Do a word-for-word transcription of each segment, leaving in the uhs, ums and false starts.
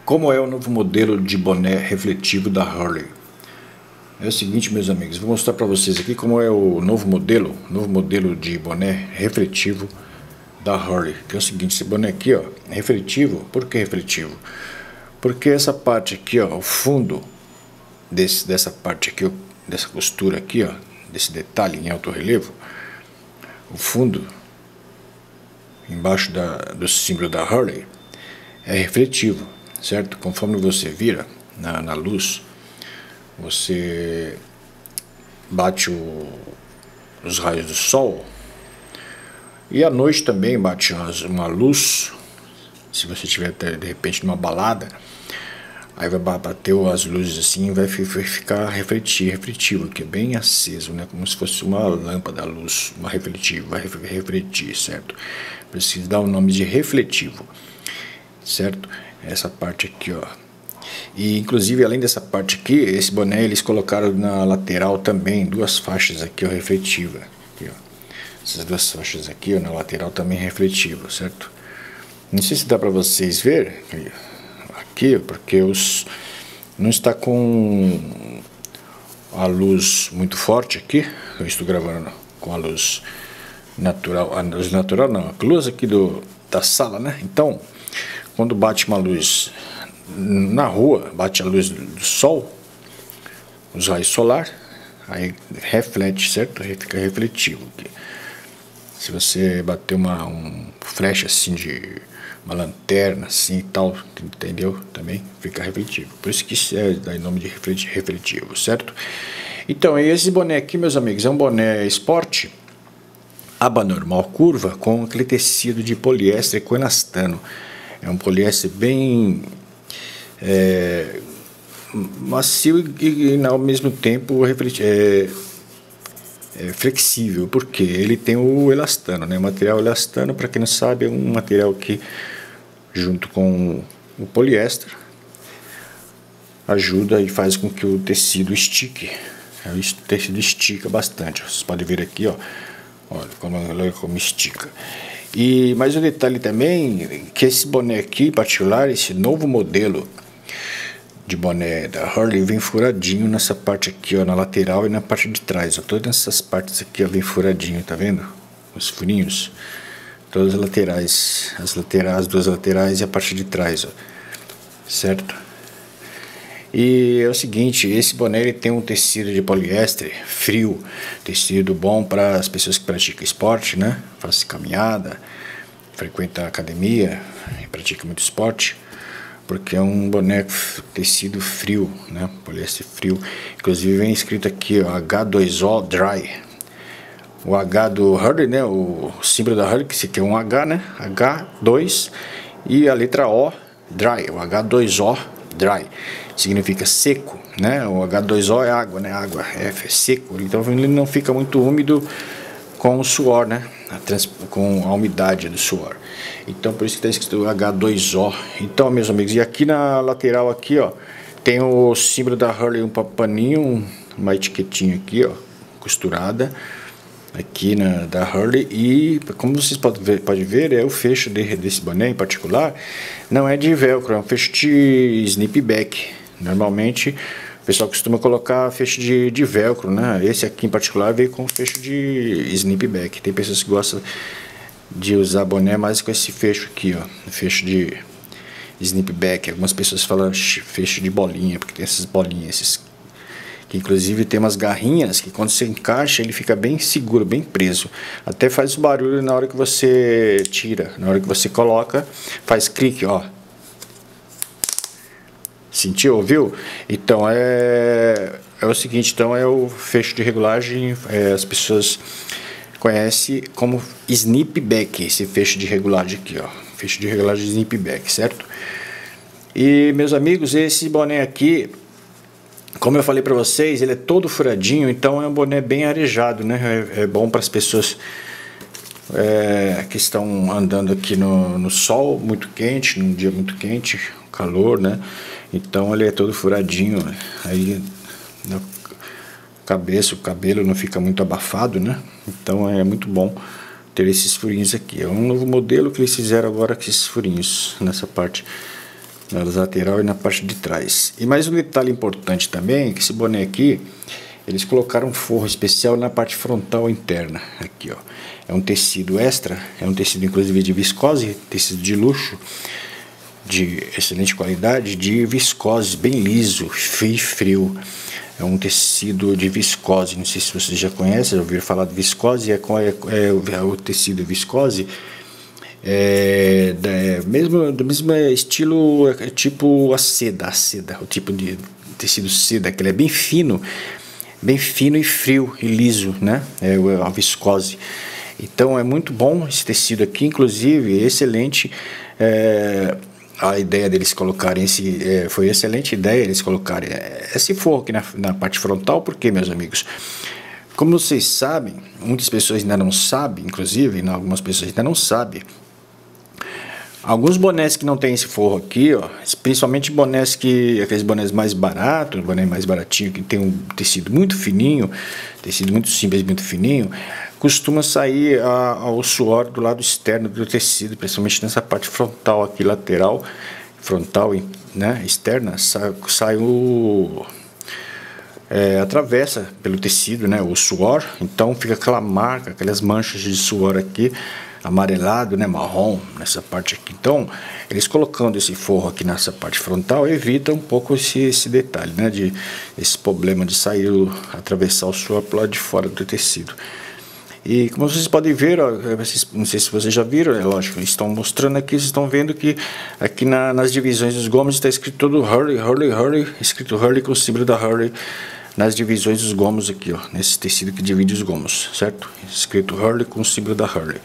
Como é o novo modelo de boné refletivo da Hurley? É o seguinte, meus amigos, vou mostrar para vocês aqui como é o novo modelo, novo modelo de boné refletivo da Hurley. Que é o seguinte, esse boné aqui, ó, é refletivo. Por que refletivo? Porque essa parte aqui, ó, o fundo desse, dessa parte aqui, ó, dessa costura aqui, ó, desse detalhe em alto relevo, o fundo embaixo da, do símbolo da Hurley é refletivo, certo? Conforme você vira na, na luz, você bate o, os raios do sol, e à noite também bate uma luz. Se você estiver de repente numa balada, aí vai bater as luzes assim e vai ficar refletir, refletivo, que é bem aceso, né? Como se fosse uma lâmpada, a luz, uma refletiva, vai refletir, certo? Precisa dar o nome de refletivo, certo? Essa parte aqui, ó. E inclusive, além dessa parte aqui, esse boné eles colocaram na lateral também duas faixas aqui, ó, refletiva. Aqui, ó. Essas duas faixas aqui, ó, na lateral também refletiva, certo? Não sei se dá para vocês ver aqui, porque os não está com a luz muito forte aqui. Eu estou gravando com a luz natural, a luz natural não, a luz aqui do da sala, né? Então, quando bate uma luz na rua, bate a luz do sol, os raios solar, aí reflete, certo? Aí fica refletivo aqui. Se você bater uma um flash assim de uma lanterna assim e tal, entendeu? Também fica refletivo. Por isso que isso é dá nome de refletivo, certo? Então, esse boné aqui, meus amigos, é um boné esporte, aba normal curva, com aquele tecido de poliéster com elastano. É um poliéster bem é, macio e, e ao mesmo tempo é, é flexível, porque ele tem o elastano, né? O material elastano, para quem não sabe, é um material que, junto com o poliéster, ajuda e faz com que o tecido estique. O tecido estica bastante. Vocês podem ver aqui, ó, olha como, olha como estica. E mais um detalhe também, que esse boné aqui em particular, esse novo modelo de boné da Hurley, vem furadinho nessa parte aqui, ó, na lateral e na parte de trás, ó. Todas essas partes aqui, ó, vem furadinho, tá vendo? Os furinhos, todas as laterais, as laterais, as duas laterais e a parte de trás, ó, certo? E é o seguinte, esse boné ele tem um tecido de poliéster frio, tecido bom para as pessoas que praticam esporte, né? Faz caminhada, frequenta academia e pratica muito esporte, porque é um boné tecido frio, né? Poliéster frio. Inclusive vem escrito aqui, ó, H dois O Dry. O H do Hurley, né? O símbolo da Hurley, que esse aqui é um H, né? H dois e a letra O, Dry. O H dois O Dry significa seco, né? O H dois O é água, né? Água, F é seco. Então ele não fica muito úmido com o suor, né? A trans... com a umidade do suor. Então por isso que está escrito H dois O. Então, meus amigos, e aqui na lateral aqui, ó, tem o símbolo da Hurley, um paninho, uma etiquetinha aqui, ó, costurada aqui na da Hurley, e como vocês podem ver, pode ver, é o fecho de, desse boné em particular, não é de velcro, é um fecho de snip back. Normalmente o pessoal costuma colocar fecho de, de velcro, né? Esse aqui em particular veio com fecho de snip back. Tem pessoas que gostam de usar boné mais com esse fecho aqui, ó, fecho de snip back. Algumas pessoas falam fecho de bolinha, porque tem essas bolinhas, esses que inclusive tem umas garrinhas que quando você encaixa ele fica bem seguro, bem preso. Até faz barulho na hora que você tira, na hora que você coloca, faz clique, ó. Sentiu, ouviu? Então é, é o seguinte, então é o fecho de regulagem, é, as pessoas conhecem como snip back, esse fecho de regulagem aqui, ó. Fecho de regulagem snip back, certo? E meus amigos, esse boné aqui, como eu falei para vocês, ele é todo furadinho, então é um boné bem arejado, né? É, é bom para as pessoas é, que estão andando aqui no, no sol muito quente, num dia muito quente, calor, né? Então ele é todo furadinho, aí na cabeça, o cabelo não fica muito abafado, né? Então é muito bom ter esses furinhos aqui. É um novo modelo que eles fizeram agora com esses furinhos nessa parte na lateral e na parte de trás. E mais um detalhe importante também, que esse boné aqui, eles colocaram um forro especial na parte frontal interna, aqui ó, é um tecido extra, é um tecido inclusive de viscose, tecido de luxo, de excelente qualidade, de viscose, bem liso, frio, frio. É um tecido de viscose, não sei se vocês já conhecem, já ouviram falar de viscose, é, é, é o tecido viscose, é, é mesmo, do mesmo estilo, é, tipo a seda, a seda, o tipo de tecido seda, que ele é bem fino, bem fino e frio e liso, né? É a viscose. Então é muito bom esse tecido aqui, inclusive excelente. É, a ideia deles colocarem esse, é, foi excelente ideia eles colocarem esse forro aqui na, na parte frontal, porque, meus amigos, como vocês sabem, muitas pessoas ainda não sabem, inclusive, né, algumas pessoas ainda não sabem, alguns bonés que não tem esse forro aqui, ó, principalmente bonés que, aqueles bonés mais baratos, boné mais baratinho, que tem um tecido muito fininho, tecido muito simples, muito fininho, costuma sair a, o suor do lado externo do tecido, principalmente nessa parte frontal aqui, lateral, frontal, né, externa, sai, sai o... É, atravessa pelo tecido, né, o suor, então fica aquela marca, aquelas manchas de suor aqui, amarelado, né, marrom, nessa parte aqui. Então, eles colocando esse forro aqui nessa parte frontal, evita um pouco esse, esse detalhe, né, de, esse problema de sair, o, atravessar o suor pro lado de fora do tecido. E como vocês podem ver, ó, não sei se vocês já viram, é lógico, estão mostrando aqui, vocês estão vendo que aqui na, nas divisões dos gomos está escrito todo Hurley, Hurley, Hurley, escrito Hurley com o símbolo da Hurley nas divisões dos gomos aqui, ó, nesse tecido que divide os gomos, certo? Escrito Hurley com o símbolo da Hurley.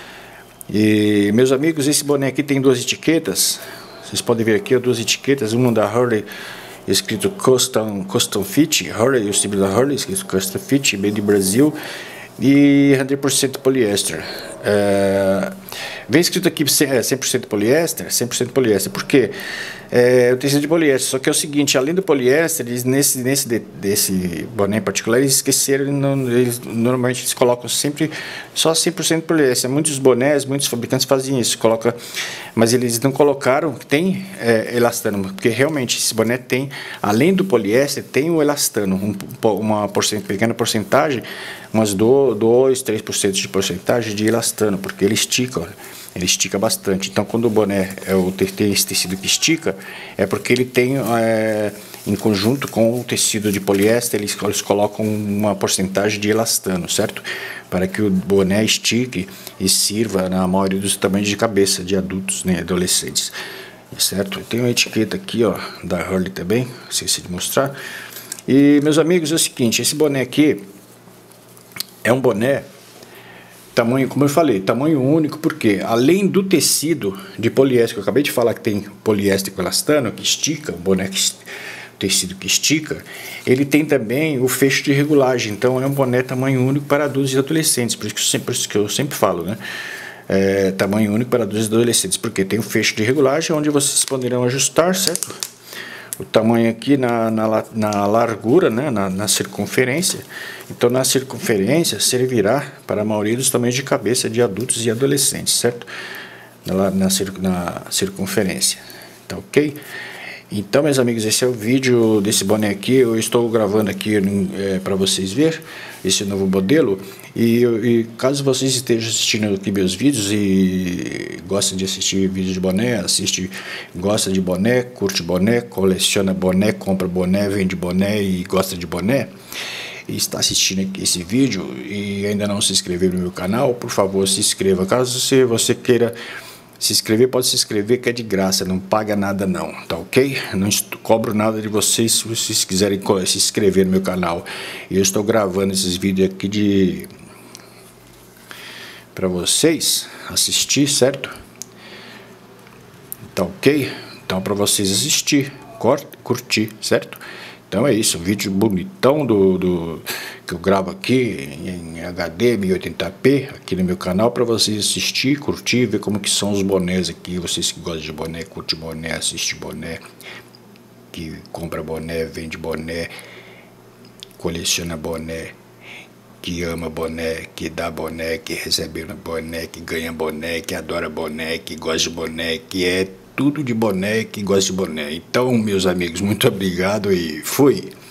E, meus amigos, esse boné aqui tem duas etiquetas, vocês podem ver aqui, ó, duas etiquetas, uma da Hurley escrito Custom, Custom Fit, Hurley, o símbolo da Hurley, escrito Custom Fit, bem de Brasil, e cem por cento poliéster. É, vem escrito aqui cem por cento poliéster, cem por cento poliéster, por quê? É o tecido de poliéster, só que é o seguinte, além do poliéster, eles, nesse, nesse de, desse boné em particular, eles esqueceram, não, eles, normalmente eles colocam sempre só cem por cento poliéster. Muitos bonés, muitos fabricantes fazem isso, coloca, mas eles não colocaram, tem é, elastano, porque realmente esse boné tem, além do poliéster, tem o elastano, um, uma porcent, pequena porcentagem, umas dois, três por cento de porcentagem de elastano, porque ele estica, olha. Ele estica bastante. Então, quando o boné é o, tem esse tecido que estica, é porque ele tem, é, em conjunto com o tecido de poliéster, eles, eles colocam uma porcentagem de elastano, certo? Para que o boné estique e sirva na maioria dos tamanhos de cabeça de adultos, né, adolescentes, certo? Tem uma etiqueta aqui, ó, da Hurley também, esqueci de mostrar. E, meus amigos, é o seguinte, esse boné aqui é um boné tamanho, como eu falei, tamanho único, porque além do tecido de poliéster, que eu acabei de falar que tem poliéster com elastano, que estica, o boné que, tecido que estica, ele tem também o fecho de regulagem, então é um boné tamanho único para adultos e adolescentes, por isso que eu sempre, por isso que eu sempre falo, né? É, tamanho único para adultos e adolescentes, porque tem o fecho de regulagem, onde vocês poderão ajustar, certo? O tamanho aqui na, na, na largura, né, na, na circunferência. Então, na circunferência servirá para a maioria dos tamanhos de cabeça de adultos e adolescentes, certo? Na, na, na circunferência, tá ok? Então, meus amigos, esse é o vídeo desse boné aqui. Eu estou gravando aqui é, para vocês verem esse novo modelo. E, e caso vocês estejam assistindo aqui meus vídeos e gostam de assistir vídeos de boné, assiste, gosta de boné, curte boné, coleciona boné, compra boné, vende boné e gosta de boné, e está assistindo aqui esse vídeo e ainda não se inscreveu no meu canal, por favor, se inscreva. Caso você, você queira se inscrever, pode se inscrever, que é de graça, não paga nada não, tá ok? Não cobro nada de vocês se vocês quiserem se inscrever no meu canal. E eu estou gravando esses vídeos aqui de para vocês assistir, certo? Tá ok? Então para vocês assistir, curtir, certo? Então é isso, um vídeo bonitão do, do que eu gravo aqui em H D mil e oitenta p aqui no meu canal para vocês assistir, curtir, ver como que são os bonés aqui. Vocês que gostam de boné, curte boné, assiste boné, que compra boné, vende boné, coleciona boné, que ama boné, que dá boné, que recebe boné, que ganha boné, que adora boné, que gosta de boné, que é tudo de boné, quem gosta de boné. Então, meus amigos, muito obrigado e fui!